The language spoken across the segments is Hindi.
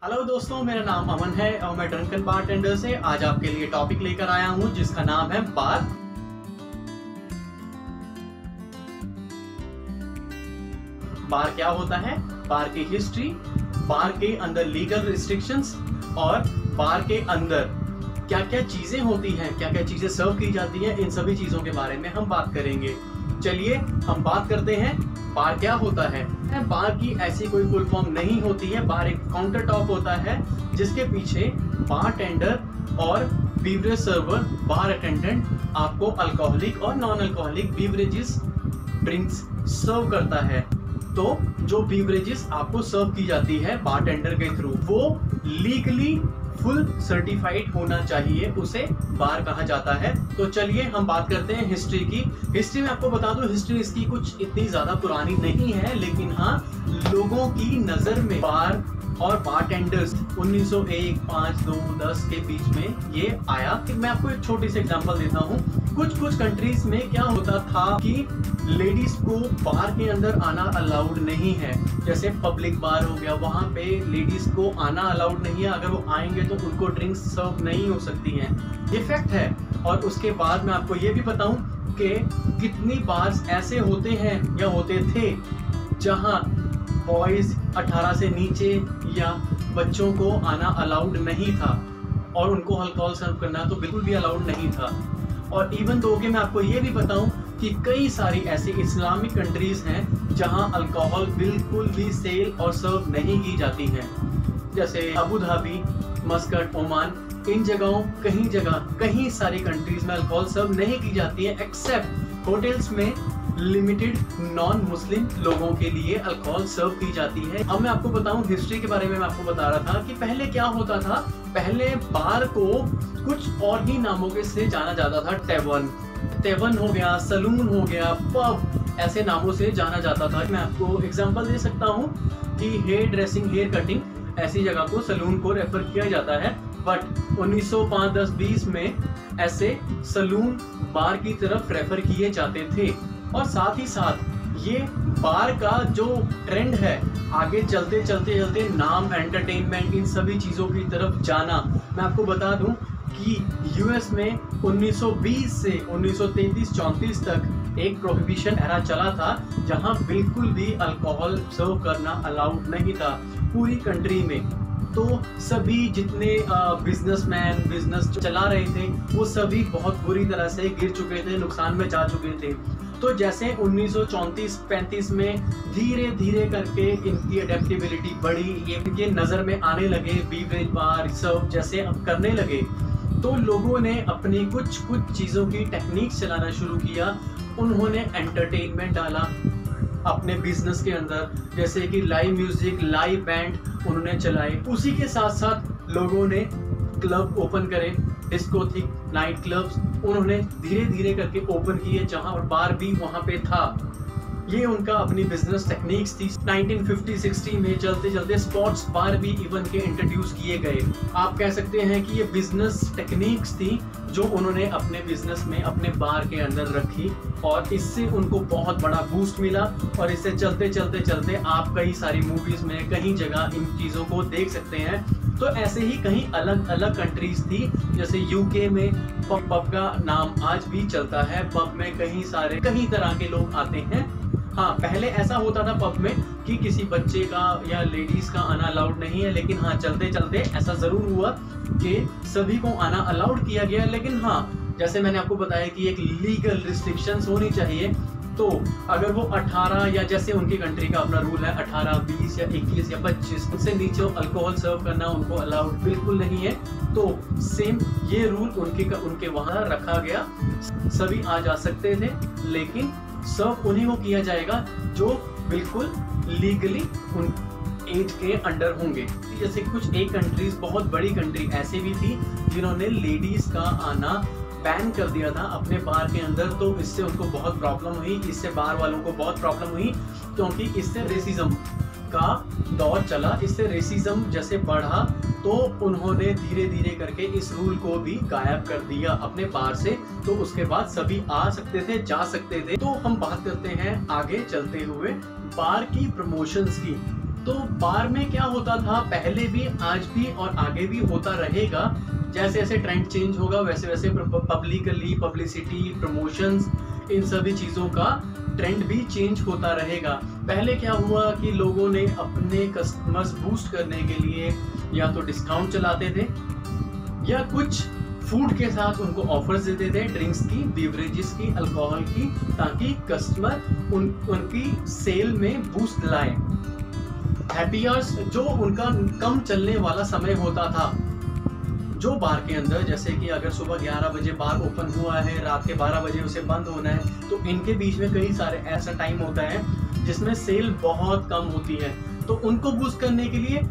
हेलो दोस्तों, मेरा नाम अमन है और मैं ड्रंकन बारटेंडर से आज आपके लिए टॉपिक लेकर आया हूं जिसका नाम है बार। बार क्या होता है, बार की हिस्ट्री, बार के अंदर लीगल रिस्ट्रिक्शंस और बार के अंदर क्या क्या चीजें होती हैं, क्या क्या चीजें सर्व की जाती हैं, इन सभी चीजों के बारे में हम बात करेंगे। चलिए हम बात करते हैं बार क्या होता है। बार की ऐसी कोई फुल फॉर्म नहीं होती है। बार एक काउंटर टॉप होता है जिसके पीछे बार टेंडर और बीवरेज सर्वर, बार अटेंडेंट आपको अल्कोहलिक और non alcoholic beverages drinks serve करता है। तो जो बीवरेजेस आपको सर्व की जाती है बार टेंडर के थ्रू, वो लीगली फुल सर्टिफाइड होना चाहिए, उसे बार कहा जाता है। तो चलिए हम बात करते हैं हिस्ट्री की। हिस्ट्री में आपको बता दूं, हिस्ट्री इसकी कुछ इतनी ज्यादा पुरानी नहीं है, लेकिन हाँ, लोगों की नजर में बार और बारटेंडर्स 1901, 5, 2, 10 के बीच में ये आया। कि मैं आपको एक छोटी सी एग्जांपल देता हूँ। कुछ कंट्रीज में क्या होता था कि लेडीज को बार के अंदर आना अलाउड नहीं है। जैसे पब्लिक बार हो गया, वहाँ पे लेडीज को आना अलाउड नहीं है। अगर वो आएंगे तो उनको ड्रिंक्स सर्व नहीं हो सकती हैं। ये फैक्ट है। और उसके बाद मैं आपको ये भी बताऊं कि कितनी बार्स ऐसे होते हैं या होते थे जहां बॉयज 18 से नीचे या बच्चों को आना अलाउड नहीं था और उनको अल्कोहल सर्व करना तो बिल्कुल भी अलाउड नहीं था। और इवन दो कि मैं आपको ये भी बताऊं कि कई सारी ऐसी इस्लामिक कंट्रीज हैं जहां अल्कोहल बिल्कुल भी सेल और सर्व नहीं की जाती है। जैसे अबू धाबी, मस्कट, ओमान, इन जगहों कहीं सारी कंट्रीज में अल्कोहल सर्व नहीं की जाती है, एक्सेप्ट होटल्स में लिमिटेड नॉन मुस्लिम लोगों के लिए अल्कोहल सर्व की जाती है। अब मैं आपको बताऊं हिस्ट्री के बारे में। मैं आपको बता रहा था कि पहले क्या होता था। पहले बार को कुछ और ही नामों के से जाना जाता था। टेवन हो गया, सलून हो गया, पब, ऐसे नामों से जाना जाता था। मैं आपको एग्जांपल दे सकता हूँ कि हेयर ड्रेसिंग, हेयर कटिंग, ऐसी जगह को सलून को रेफर किया जाता है। बट 1905, 10, 20 में ऐसे सलून बार की तरफ रेफर किए जाते थे। और साथ ही साथ ये बार का जो ट्रेंड है, आगे चलते चलते नाम, एंटरटेनमेंट, इन सभी चीज़ों की तरफ जाना। मैं आपको बता दूं कि यूएस में 1920 से 1933-34 तक एक प्रोहिबिशन एरा चला था जहां बिल्कुल भी अल्कोहल सर्व करना अलाउड नहीं था पूरी कंट्री में। तो सभी जितने बिजनेसमैन बिजनेस चला रहे थे वो सभी बहुत बुरी तरह से गिर चुके थे, नुकसान में जा चुके थे। तो जैसे 1934-35 में धीरे धीरे करके इनकी अडेप्टेबिलिटी बढ़ी, ये इनके नज़र में आने लगे, बीवरेज बार सर्व जैसे अब करने लगे, तो लोगों ने अपनी कुछ चीज़ों की टेक्निक चलाना शुरू किया। उन्होंने एंटरटेनमेंट डाला अपने बिजनेस के अंदर, जैसे कि लाइव म्यूजिक, लाइव बैंड उन्होंने चलाए। उसी के साथ साथ लोगों ने क्लब ओपन करे, डिस्कोथिक, नाइट क्लब्स उन्होंने धीरे धीरे करके ओपन किए, जहां और बार भी वहां पे था। ये उनका अपनी बिजनेस टेक्निक्स थी। 1950-60 में चलते चलते स्पोर्ट्स बार भी इवन के इंट्रोड्यूस किए गए। आप कह सकते हैं कि ये बिजनेस टेक्निक्स थी जो उन्होंने अपने बिजनेस में, अपने बार के अंदर रखी और इससे उनको बहुत बड़ा बूस्ट मिला। और इससे चलते चलते आप कई सारी मूवीज में, कई जगह इन चीज़ों को देख सकते हैं। तो ऐसे ही कहीं अलग अलग कंट्रीज थी। जैसे यूके में पब का नाम आज भी चलता है। पब में कई तरह के लोग आते हैं। हाँ, पहले ऐसा होता था पब में कि किसी बच्चे का या लेडीज का आना अलाउड नहीं है, लेकिन हाँ, चलते चलते ऐसा जरूर हुआ कि सभी को आना अलाउड किया गया। लेकिन हाँ, जैसे मैंने आपको बताया कि एक लीगल रिस्ट्रिक्शंस होनी चाहिए। तो अगर वो 18 या जैसे उनकी कंट्री का अपना रूल है 18, 20 या 21 या 25, उससे नीचे अल्कोहल सर्व करना उनको अलाउड बिल्कुल नहीं है। तो सेम ये रूल उनके वहाँ रखा गया। सभी आ जा सकते थे, लेकिन सर्व उन्हीं को किया जाएगा जो बिल्कुल लीगली उन एज के अंडर होंगे। जैसे कुछ एक कंट्रीज, बहुत बड़ी कंट्री ऐसे भी थी जिन्होंने लेडीज का आना बैन कर दिया था अपने बार के अंदर। तो इससे उनको बहुत प्रॉब्लम हुई, इससे बार वालों को बहुत प्रॉब्लम हुई, क्योंकि इससे रेसिज्म का दौर चला। इससे रेसिज्म जैसे बढ़ा तो उन्होंने धीरे धीरे करके इस रूल को भी गायब कर दिया अपने बार से। तो उसके बाद सभी आ सकते थे, जा सकते थे। तो हम बात करते हैं आगे चलते हुए बार की प्रमोशंस की। तो बार में क्या होता था पहले भी, आज भी और आगे भी होता रहेगा। जैसे जैसे ट्रेंड चेंज होगा वैसे वैसे पब्लिसिटी, प्रमोशंस, इन सभी चीज़ों का ट्रेंड भी चेंज होता रहेगा। पहले क्या हुआ कि लोगों ने अपने कस्टमर्स बूस्ट करने के लिए या तो डिस्काउंट चलाते थे या कुछ फूड के साथ उनको ऑफर्स देते थे, ड्रिंक्स की, बेवरेजेस की, अल्कोहल की, ताकि कस्टमर उनकी सेल में बूस्ट लाए। हैप्पी आवर्स जो उनका कम चलने वाला समय होता था, जो बार के अंदर, जैसे कि अगर सुबह 11 बजे बार ओपन हुआ है, रात के 12 बजे उसे बंद होना है, तो इनके बीच में कई सारे ऐसा टाइम होता है जिसमें सेल बहुत कम होती है। तो उनको बूस्ट करने के लिए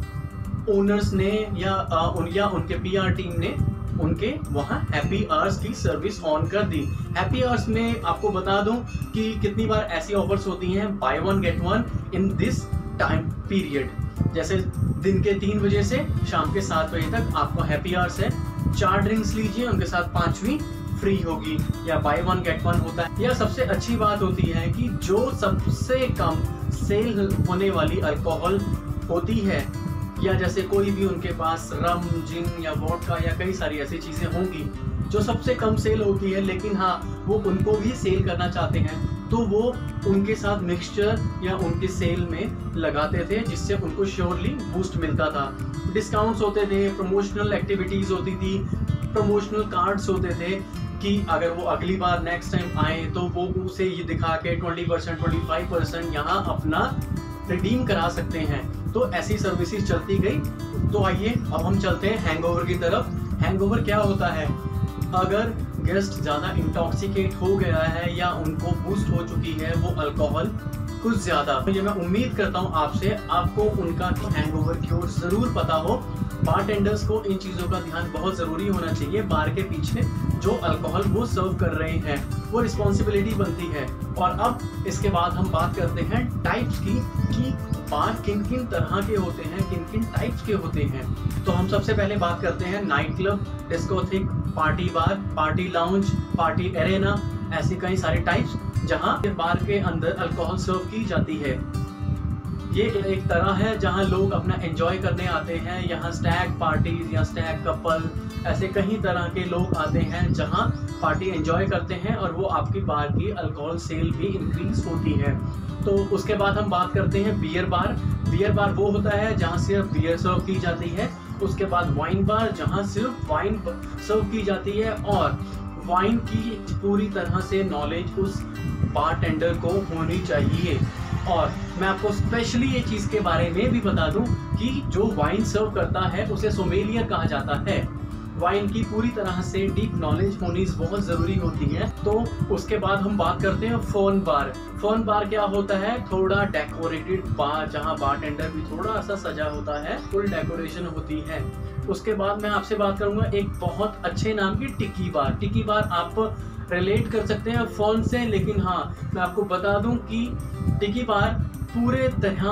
ओनर्स ने या उनके पीआर टीम ने उनके वहाँ हैप्पी आवर्स की सर्विस ऑन कर दी। हैप्पी आवर्स में आपको बता दूं कि कितनी बार ऐसी ऑफर्स होती हैं, buy one get one in this time period. जैसे दिन के 3 बजे से शाम के 7 बजे तक आपको हैप्पी आवर्स है, 4 ड्रिंक्स लीजिए, उनके साथ 5वीं फ्री होगी, या बाय वन गेट वन होता है। या सबसे अच्छी बात होती है कि जो सबसे कम सेल होने वाली अल्कोहल होती है, या जैसे कोई भी उनके पास रम, जिन या वोडका या कई सारी ऐसी चीज़ें होंगी जो सबसे कम सेल होती है, लेकिन हाँ वो उनको भी सेल करना चाहते हैं, तो वो उनके साथ मिक्सचर या उनके सेल में लगाते थे, जिससे उनको श्योरली बूस्ट मिलता था। डिस्काउंट्स होते थे, प्रमोशनल एक्टिविटीज़ होती थी, प्रमोशनल कार्ड्स होते थे कि अगर वो अगली बार नेक्स्ट टाइम आए तो वो उसे ये दिखा के 20%, 25% यहाँ अपना रिडीम करा सकते हैं। तो ऐसी सर्विसेज चलती गई। तो आइए अब हम चलते हैं हैंगओवर की तरफ। हैंगओवर क्या होता है? अगर गेस्ट ज़्यादा इंटॉक्सिकेट हो गया है या उनको बूस्ट हो चुकी है वो अल्कोहल कुछ ज़्यादा, तो ये मैं उम्मीद करता हूँ आपको उनका हैंगओवर क्योर ज़रूर पता हो। बारटेंडर्स को इन चीज़ों का ध्यान बहुत ज़रूरी होना चाहिए। बार के पीछे जो अल्कोहल वो सर्व कर रहे हैं वो रिस्पॉन्सिबिलिटी बनती है। और अब इसके बाद हम बात करते हैं टाइप्स की कि बार किन किन तरह के होते हैं, किन किन टाइप्स के होते हैं। तो हम सबसे पहले बात करते हैं night club, discotheque, party bar, party lounge, party arena, ऐसी कई सारे टाइप्स जहां बार के अंदर अल्कोहल सर्व की जाती है। ये एक तरह है जहां लोग अपना एंजॉय करने आते हैं। यहाँ स्टैग पार्टीज या स्टैग कपल, ऐसे कई तरह के लोग आते हैं जहां पार्टी एंजॉय करते हैं और वो आपकी बार की अल्कोहल सेल भी इंक्रीज होती है। तो उसके बाद हम बात करते हैं बियर बार। बियर बार वो होता है जहाँ सिर्फ बियर सर्व की जाती है। उसके बाद वाइन बार, जहाँ सिर्फ वाइन सर्व की जाती है और वाइन की पूरी तरह से नॉलेज उस बारटेंडर को होनी चाहिए। और मैं आपको स्पेशली ये चीज़ के बारे में भी बता दूं कि जो वाइन सर्व करता है उसे सोमेलियर कहा जाता है। वाइन की पूरी तरह से डीप नॉलेज होनी बहुत ज़रूरी होती है। तो उसके बाद हम बात करते हैं फोन बार। फोन बार क्या होता है? थोड़ा डेकोरेटेड बार जहां बारटेंडर भी थोड़ा सा सजा होता है, फुल डेकोरेशन होती है। उसके बाद मैं आपसे बात करूंगा एक बहुत अच्छे नाम की टिकी बार। टिकी बार आप रिलेट कर सकते हैं फ़ोन से, लेकिन हाँ मैं आपको बता दूं कि टिकी बार पूरे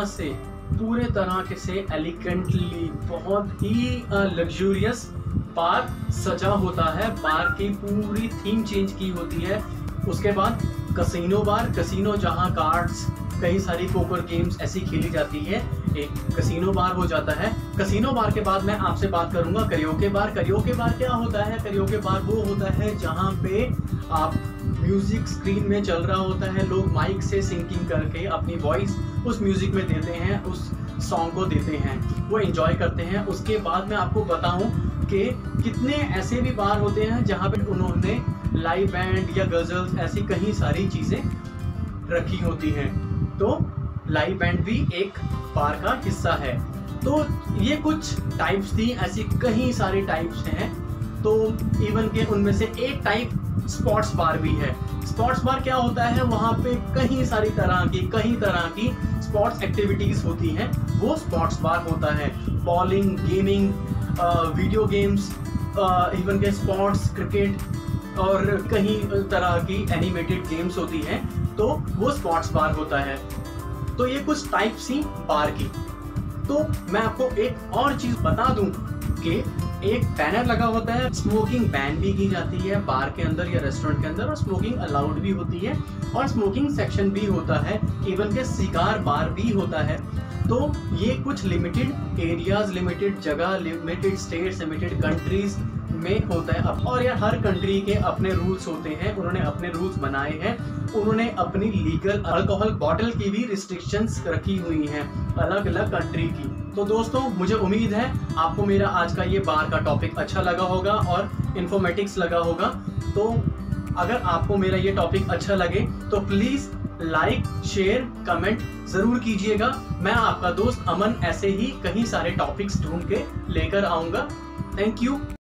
तरह से एलिगेंटली, बहुत ही लग्जूरियस बार सजा होता है। बार की पूरी थीम चेंज की होती है। उसके बाद कसिनो बार, कसिनो जहां कार्ड्स, कई सारी पोकर गेम्स ऐसी खेली जाती है, एक कसिनो बार हो जाता है। कसिनो बार के बाद मैं आपसे बात करूंगा करियोके बार। करियोके बार क्या होता है? करियोके बार वो होता है जहां पे आप म्यूजिक स्क्रीन में चल रहा होता है, लोग माइक से सिंकिंग करके अपनी वॉइस उस म्यूजिक में देते हैं, उस सॉन्ग को देते हैं, वो एंजॉय करते हैं। उसके बाद मैं आपको बताऊं कि कितने ऐसे भी बार होते हैं जहां पे उन्होंने लाइव बैंड या गजल्स ऐसी कई सारी चीजें रखी होती हैं। तो लाइव बैंड भी एक बार का हिस्सा है। तो ये कुछ टाइप्स थी, ऐसी कई सारे टाइप्स हैं। तो इवन के उनमें से एक टाइप स्पोर्ट्स बार भी है। स्पोर्ट्स बार क्या होता है? वहाँ पे कई तरह की स्पोर्ट्स एक्टिविटीज होती हैं, वो स्पोर्ट्स बार होता है। Bowling, gaming, video games, even के स्पोर्ट्स, क्रिकेट और कई तरह की एनिमेटेड गेम्स होती हैं, तो वो स्पोर्ट्स बार होता है। तो ये कुछ टाइप्स थी बार की। तो मैं आपको एक और चीज बता दूं कि एक बैनर लगा होता है, स्मोकिंग बैन भी की जाती है बार के अंदर या रेस्टोरेंट के अंदर, और स्मोकिंग अलाउड भी होती है और स्मोकिंग सेक्शन भी होता है। इवन के सिगार बार भी होता है। तो ये कुछ लिमिटेड एरियाज, लिमिटेड जगह, लिमिटेड स्टेट्स, लिमिटेड कंट्रीज में होता है। अब और यार हर कंट्री के अपने रूल्स होते हैं, उन्होंने अपने रूल्स बनाए हैं, उन्होंने अपनी लीगल अल्कोहल बॉटल की भी रिस्ट्रिक्शंस रखी हुई हैं अलग अलग कंट्री की। तो दोस्तों मुझे उम्मीद है आपको मेरा आज का ये बार का टॉपिक अच्छा लगा होगा और इन्फॉर्मेटिव्स लगा होगा। तो अगर आपको मेरा ये टॉपिक अच्छा लगे तो प्लीज लाइक, शेयर, कमेंट जरूर कीजिएगा। मैं आपका दोस्त अमन ऐसे ही कई सारे टॉपिक्स ढूंढ के लेकर आऊंगा। Thank you.